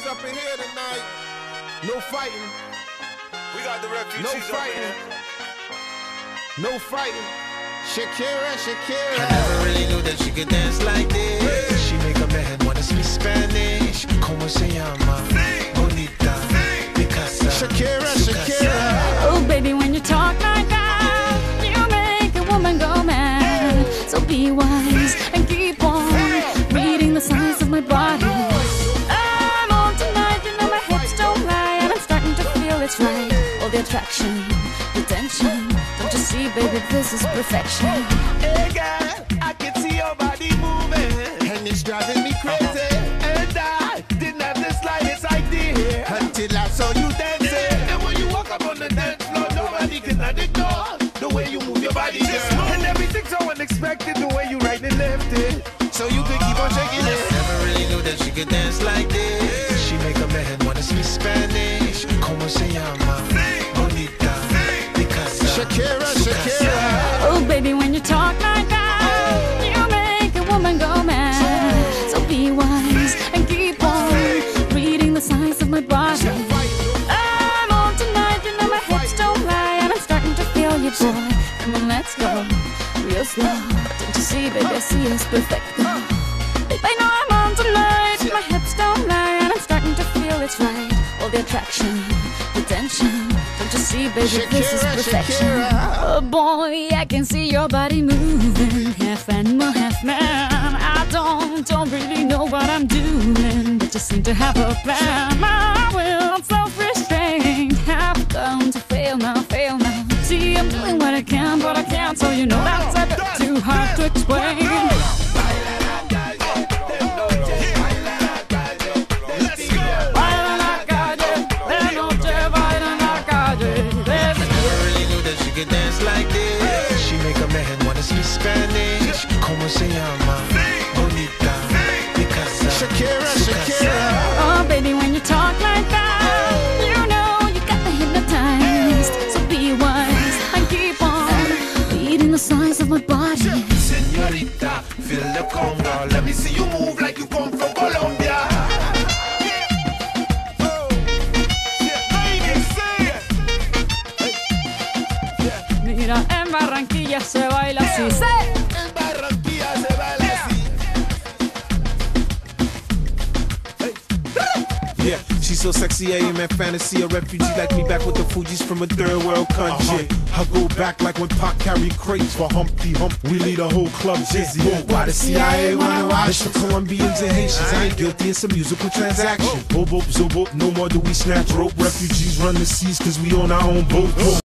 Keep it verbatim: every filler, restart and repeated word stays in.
refugees up in here tonight. No fighting. We got the refugees No up in fighting. here. No fighting. Shakira, Shakira. I never really knew that she could dance like this. She make a man wanna speak Spanish. Como se llama? Bonita. Picasa. Shakira, Shakira. Oh, baby, when you talk like that, you make a woman go mad. So be wise and keep on reading the signs of my body. I'm on tonight, you know my hips don't lie, and I'm starting to feel it's right. All the attraction, the tension. Don't you see, baby, this is perfection. Hey girl, I can see your body moving, And it's driving me crazy. and I didn't have the slightest idea Until I saw you dancing. And when you walk up on the dance floor, nobody can ignore the way you move your body, girl. And everything's so unexpected, the way you right and left it. So you could keep on shaking it. Never really knew that she could dance like this. She make a man wanna speak Spanish. Como se llama? Bonita. Picasa. Shakira, Shakira. Oh, baby, when you talk like that, you make a woman go mad. So be wise and keep on reading the signs of my body. I'm on tonight, you know my hips don't lie, and I'm starting to feel you, boy. Come on, let's go real slow. Don't you see, baby, I see it's perfect. Babe, I know I'm on tonight, my hips don't lie, and I'm starting to feel it's right. All the attraction, the tension. Don't you see, baby, this is Shakira, perfection. Shakira. Oh boy, I can see your body moving, half animal, half man. I don't, don't really know what I'm doing, but just seem to have a plan. My will, self-restraint, have come to fail now, fail now. See, I'm doing what I can, but I can't, so you know that's a bit too hard to explain. Could dance like this. She make a man wanna speak Spanish. Como se llama? Bonita. Picasa. Shakira, Shakira. Oh, baby, when you talk like that, you know you got me hypnotized. So be wise and keep on reading the signs of my body. Señorita, feel the conga. Let me see you move like you come from Colombia. Mira, en Barranquilla se baila así. ¡Sí! En Barranquilla se baila así. Yeah, she's so sexy, I am in fantasy. A refugee like me back with the Fugees from a third world country. I go back like when Pac carried crates for Humpty Hump. We lead a whole club dizzy. Why the C I A wanna watch? It's for Colombians and Haitians. I ain't guilty, it's a musical transaction. Bobo, zobo, no more do we snatch rope. Refugees run the seas cause we on our own boat.